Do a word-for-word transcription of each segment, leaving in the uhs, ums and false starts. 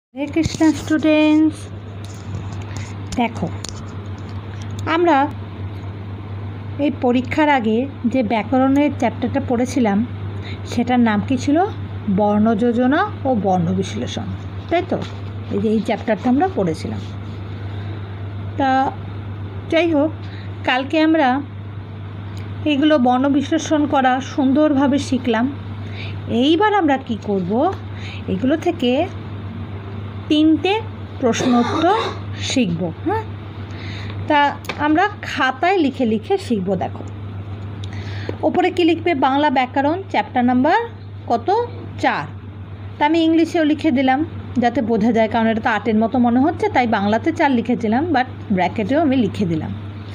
হরে Krishna students, দেখো আমরা এই পরীক্ষার আগে যে ব্যাকরণের চ্যাপ্টারটা পড়েছিলাম সেটার নাম কি ছিল? বর্ণ যোজনা ও বর্ণ বিশ্লেষণ, তাই তো? এই যে এই চ্যাপ্টারটা আমরা পড়েছিলাম। তা যাই হোক, কালকে আমরা এগুলো বর্ণ বিশ্লেষণ করা সুন্দরভাবে শিখলাম। এইবার আমরা কি করব, এগুলো থেকে তিনটে প্রশ্নোত্তর শিখব। হ্যাঁ, তা আমরা খাতায় লিখে লিখে শিখব। দেখো ওপরে কি লিখবে? বাংলা ব্যাকরণ চ্যাপ্টার নাম্বার কত? চার। তা আমি ইংলিশেও লিখে দিলাম যাতে বোঝা যায়, কারণ এটা তো আটের মতো মনে হচ্ছে, তাই বাংলাতে চার লিখেছিলাম, বাট ব্র্যাকেটেও আমি লিখে দিলাম।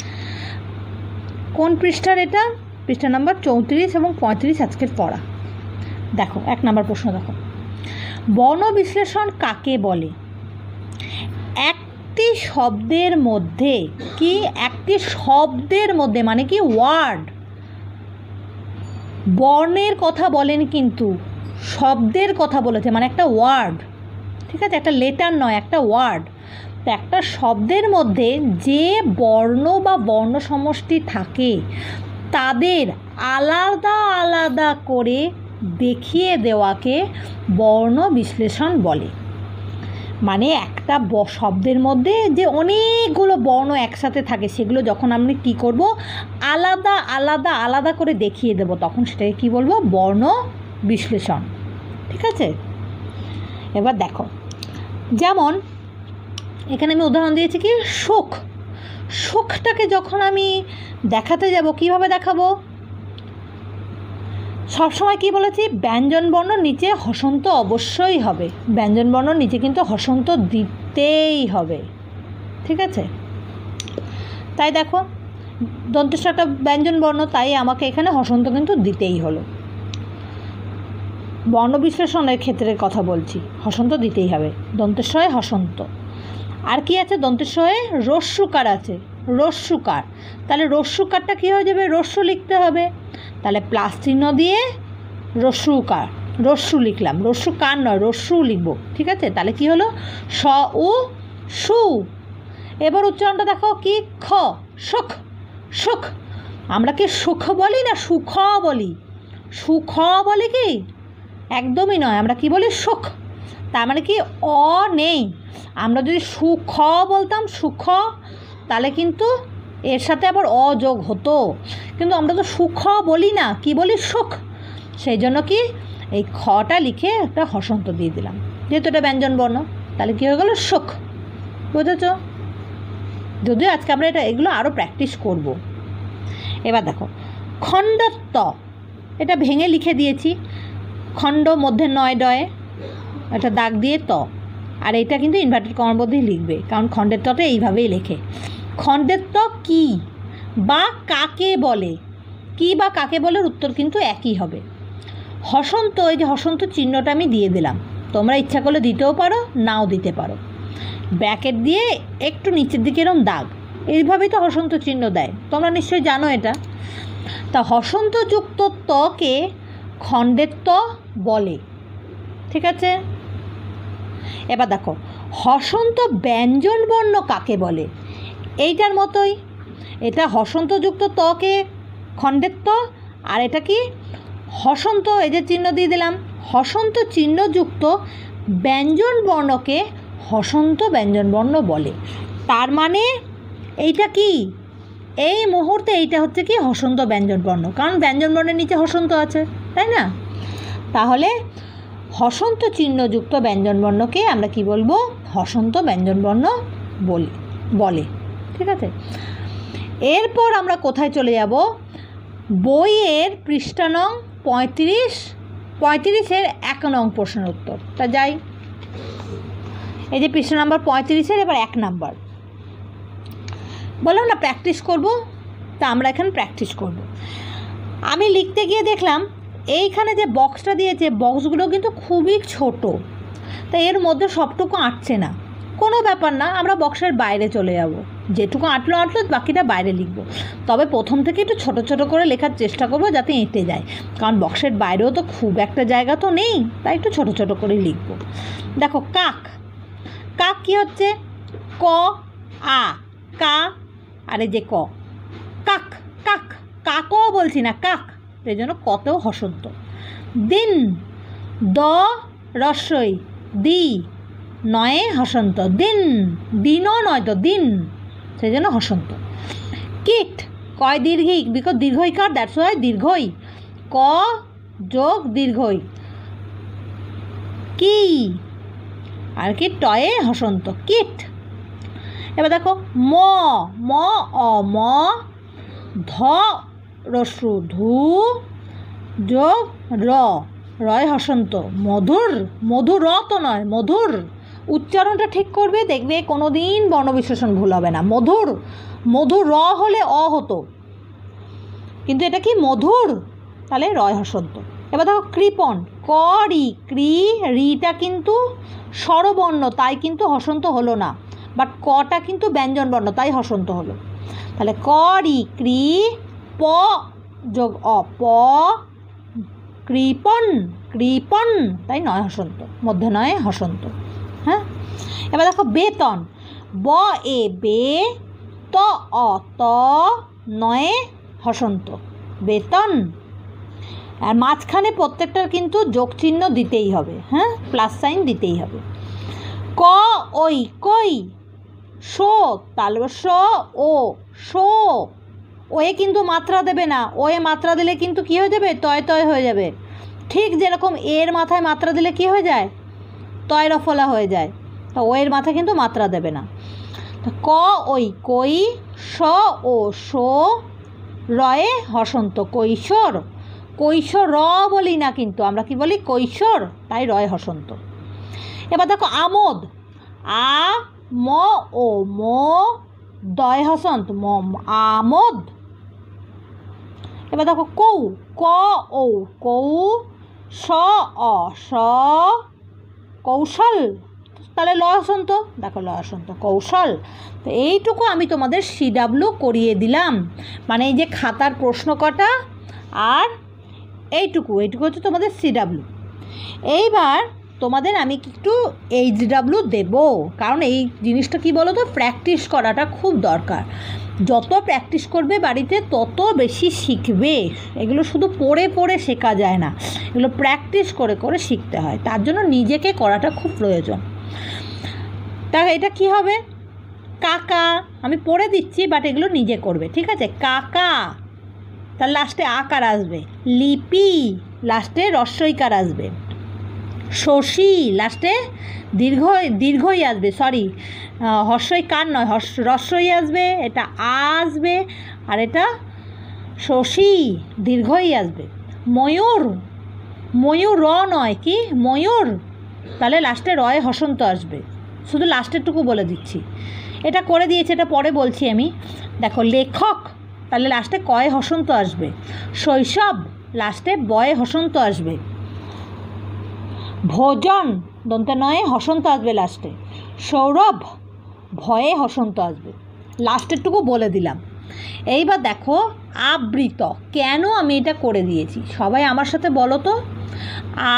কোন পৃষ্ঠার এটা? পৃষ্ঠা নাম্বার চৌত্রিশ এবং পঁয়ত্রিশ আজকের পড়া। দেখো এক নম্বর প্রশ্ন, দেখো বর্ণ বিশ্লেষণ কাকে বলে? একটি শব্দের মধ্যে কি একটি শব্দের মধ্যে মানে কি ওয়ার্ড, বর্ণের কথা বলেন কিন্তু শব্দের কথা বলেছে, মানে একটা ওয়ার্ড, ঠিক আছে, একটা লেটার নয়, একটা ওয়ার্ড। তো একটা শব্দের মধ্যে যে বর্ণ বা বর্ণ সমষ্টি থাকে তাদের আলাদা আলাদা করে দেখিয়ে দেওয়াকে বর্ণ বিশ্লেষণ বলে। মানে একটা শব্দের মধ্যে যে অনেকগুলো বর্ণ একসাথে থাকে, সেগুলো যখন আমরা কি করব, আলাদা আলাদা আলাদা করে দেখিয়ে দেব, তখন সেটাকে কি বলবো? বর্ণ বিশ্লেষণ। ঠিক আছে, এবার দেখো, যেমন এখানে আমি উদাহরণ দিয়েছি কি, সুখ। সুখটাকে যখন আমি দেখাতে যাব, কিভাবে দেখাবো? সবসময় কি বলেছি? ব্যঞ্জন বর্ণ নিচে হসন্ত অবশ্যই হবে, ব্যঞ্জন বর্ণ নিচে কিন্তু হসন্ত দিতেই হবে। ঠিক আছে, তাই দেখো দন্তেশ্বর একটা ব্যঞ্জন বর্ণ, তাই আমাকে এখানে হসন্ত কিন্তু দিতেই হলো। বর্ণ বিশ্লেষণের ক্ষেত্রে কথা বলছি, হসন্ত দিতেই হবে, দন্তেশ্বরে হসন্ত। আর কি আছে? দন্তেশ্বরে রস্যুকার আছে, রস্যুকার। তাহলে রস্যুকারটা কী হয়ে যাবে? রস্যু লিখতে হবে, তাহলে প্লাস চিহ্ন দিয়ে রস্যুকার, রস্যু লিখলাম, রস্যুকার নয়, রস্যু লিখব। ঠিক আছে, তাহলে কি হলো? স উ সু। এবার উচ্চারণটা দেখো কি, খ, সুখ। সুখ আমরা কি সুখ বলি না সুখ বলি? সুখ বলি কি? একদমই নয়, আমরা কি বলি? সুখ। তার মানে কি অ নেই। আমরা যদি সুখ বলতাম, সুখ, তাহলে কিন্তু এর সাথে আবার অ যোগ হতো, কিন্তু আমরা তো সুখ বলি না, কি বলি? সুখ। সেই জন্য কি এই খটা লিখে একটা হসন্ত দিয়ে দিলাম, যেহেতু এটা ব্যঞ্জন বর্ণ, তাহলে কী হয়ে গেল? সুখ। বুঝেছ? যদিও আজকে আমরা এটা এগুলো আরও প্র্যাকটিস করব। এবার দেখো খণ্ডত্ব, এটা ভেঙে লিখে দিয়েছি, খণ্ড মধ্যে নয় ডয়ে একটা দাগ দিয়ে ত, আর এটা কিন্তু ইনভার্টেড কমার মধ্যেই লিখবে, কারণ খণ্ডের তটা এইভাবেই লেখে। খণ্ডের ত কী বা কাকে বলে? কী বা কাকে বলে উত্তর কিন্তু একই হবে। হসন্ত, এই যে হসন্ত চিহ্নটা আমি দিয়ে দিলাম, তোমরা ইচ্ছা করলে দিতেও পারো, নাও দিতে পারো। ব্র্যাকেট দিয়ে একটু নিচের দিকে এরকম দাগ, এইভাবেই তো হসন্ত চিহ্ন দেয়, তোমরা নিশ্চয়ই জানো এটা। তা হসন্তযুক্ত তকে খণ্ডের ত বলে। ঠিক আছে, এবার দেখো হসন্ত ব্যঞ্জন বর্ণ কাকে বলে? এইটার মতোই, এটা হসন্তযুক্ত তকে খণ্ডের ত, আর এটা কি হসন্ত, এই যে চিহ্ন দিয়ে দিলাম, হসন্ত চিহ্নযুক্ত ব্যঞ্জন বর্ণকে হসন্ত ব্যঞ্জন বর্ণ বলে। তার মানে এইটা কি, এই মুহূর্তে এইটা হচ্ছে কি হসন্ত ব্যঞ্জন বর্ণ, কারণ ব্যঞ্জন বর্ণের নিচে হসন্ত আছে, তাই না? তাহলে হসন্ত চিহ্নযুক্ত ব্যঞ্জন বর্ণকে আমরা কি বলবো? হসন্ত ব্যঞ্জন বর্ণ বলি বলে। ঠিক আছে, এরপর আমরা কোথায় চলে যাব? বইয়ের পৃষ্ঠা নং পঁয়ত্রিশ, পঁয়ত্রিশের এক নং প্রশ্নের উত্তর। তা যাই, এই যে পৃষ্ঠা নাম্বার পঁয়ত্রিশের এবার এক নাম্বার, বললাম না প্র্যাকটিস করব, তা আমরা এখানে প্র্যাকটিস করব। আমি লিখতে গিয়ে দেখলাম এইখানে যে বক্সটা দিয়েছে, বক্সগুলো কিন্তু খুবই ছোট, তাই এর মধ্যে সবটুকু আঁটছে না। কোনো ব্যাপার না, আমরা বক্সের বাইরে চলে যাব, যেটুকু আঁটলো আঁটলো, বাকিটা বাইরে লিখব। তবে প্রথম থেকে একটু ছোট ছোট করে লেখার চেষ্টা করব যাতে এঁটে যায়, কারণ বক্সের বাইরেও তো খুব একটা জায়গা তো নেই, তাই একটু ছোট ছোট করে লিখব। দেখো কাক, কাক কী হচ্ছে? ক আ কা, আর এই যে ক কাক, কাক কাকও বলছি না, কাক, সেই জন্য কতেও হসন্ত। দিন দ রস্বই দি নয়ে হসন্ত, দিন, দিনও নয় তো দিন, সেই জন্য হসন্ত। কীট কয় দীর্ঘই, বিকজ দীর্ঘইকার, দ্যাটস ওয়াই দীর্ঘই, ক যোগ দীর্ঘই, কি, আর কি টয়ে হসন্ত, কীট। এবার দেখো ম, ম অ ম, ধ রস্যু ধু যোগ র, রয় হসন্ত, মধুর, মধুর র তো নয়, মধুর, উচ্চারণটা ঠিক করবে, দেখবে কোনো দিন বর্ণবিশেষণ ভুল হবে না। মধুর, মধুর র হলে অ হতো, কিন্তু এটা কি মধুর, তাহলে রয় হসন্ত। এবার দেখো কৃপণ, ক রি, ক্রি, রিটা কিন্তু স্বরবর্ণ, তাই কিন্তু হসন্ত হলো না, বাট কটা কিন্তু ব্যঞ্জন বর্ণ, তাই হসন্ত হলো। তাহলে ক রি ক্রি, প যোগ অ প, কৃপণ, কৃপণ, তাই নয় হসন্ত, মধ্যে নয় হসন্ত। হ্যাঁ, এবার দেখো বেতন, ব এ বে, ত অ ত, নয়ে হসন্ত, বেতন। আর মাঝখানে প্রত্যেকটার কিন্তু যোগ চিহ্ন দিতেই হবে, হ্যাঁ, প্লাস সাইন দিতেই হবে। ক ওই কই, শো তালবে শ ও শো, ওয়ে কিন্তু মাত্রা দেবে না, ওয়ে মাত্রা দিলে কিন্তু কী হয়ে যাবে? তয় তয় হয়ে যাবে। ঠিক যেরকম এর মাথায় মাত্রা দিলে কী হয়ে যায়? তয় রফলা হয়ে যায়, তো ওয়ের মাথায় কিন্তু মাত্রা দেবে না। ক ওই কই, শ ও শো, রয়ে হসন্ত, কৈশোর, কৈশোর র বলি না কিন্তু আমরা কি বলি? কৈশোর, তাই রয় হসন্ত। এবার দেখো আমোদ, আ ম ও ম, দয় হসন্ত, ম আমোদ। এবার দেখো কৌ, ক ও কৌ, স অ স, কৌশল, তাহলে লয় হসন্ত, দেখো লয় হসন্ত, কৌশল। তো এইটুকু আমি তোমাদের সি ডাব্লিউ করিয়ে দিলাম, মানে এই যে খাতার প্রশ্ন কটা আর এইটুকু, এইটুকু হচ্ছে তোমাদের সি ডাব্লিউ। এইবার তোমাদের আমি একটু এইচ ডাব্লিউ দেবো, কারণ এই জিনিসটা কি বলো তো, প্র্যাকটিস করাটা খুব দরকার। যত প্র্যাকটিস করবে বাড়িতে তত বেশি শিখবে। এগুলো শুধু পড়ে পড়ে শেখা যায় না, এগুলো প্র্যাকটিস করে করে শিখতে হয়, তার জন্য নিজেকে করাটা খুব প্রয়োজন। তা এটা কি হবে? কাকা, আমি পড়ে দিচ্ছি, বাট এগুলো নিজে করবে, ঠিক আছে? কাকা, তার লাস্টে আকার আসবে। লিপি, লাস্টে রস্বইকার আসবে। শশী, লাস্টে দীর্ঘ দীর্ঘই আসবে, সরি হর্ষইকার নয়, হর্ষ রস্বই আসবে, এটা আ আসবে, আর এটা শশী দীর্ঘই আসবে। ময়ূর, ময়ূর র নয়, কি ময়ূর, তাহলে লাস্টে রয়ে হসন্ত আসবে, শুধু লাস্টেরটুকু বলে দিচ্ছি। এটা করে দিয়েছে, এটা পরে বলছি আমি। দেখো লেখক, তাহলে লাস্টে কয়ে হসন্ত আসবে। শৈশব, লাস্টে বয়ে হসন্ত আসবে। ভোজন, দন্তে নয়ে হসন্ত আসবে লাস্টে। সৌরভ, ভয়ে হসন্ত আসবে, লাস্টেরটুকু বলে দিলাম। এইবার দেখো আবৃত, কেন আমি এটা করে দিয়েছি সবাই আমার সাথে বলো তো। আ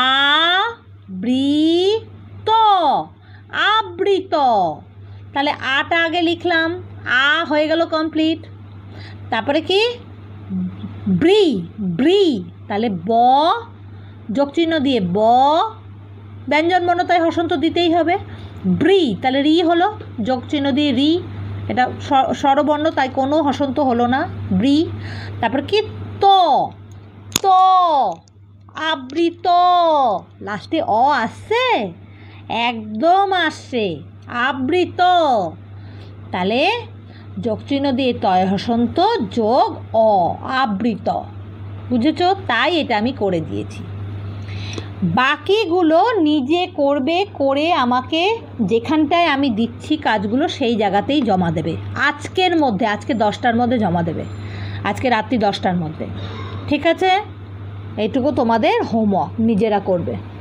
বৃত, আবৃত, তাহলে আটা আগে লিখলাম, আ হয়ে গেল কমপ্লিট। তারপরে কি ব্রি, ব্রি, তাহলে ব যোগ চিহ্ন দিয়ে ব, ব্যঞ্জন বর্ণ তাই হসন্ত দিতেই হবে। ব্রি, তাহলে রি হলো, যোগ চিহ্ন দিয়ে রি, এটা স্বরবর্ণ তাই কোনো হসন্ত হলো না, ব্রি। তারপর কি ত, ত আবৃত, লাস্টে অ আসছে, একদম আসছে, আবৃত, তাহলে যোগ চিহ্ন দিয়ে তয় হসন্ত যোগ অ, আবৃত, বুঝেছ? তাই এটা আমি করে দিয়েছি। বাকিগুলো নিজে করবে, করে আমাকে যেখানটায় আমি দিচ্ছি কাজগুলো সেই জায়গাতেই জমা দেবে আজকের মধ্যে, আজকে দশটার মধ্যে জমা দেবে, আজকে রাত্রি দশটার মধ্যে, ঠিক আছে? এইটুকু তোমাদের হোমওয়ার্ক, নিজেরা করবে।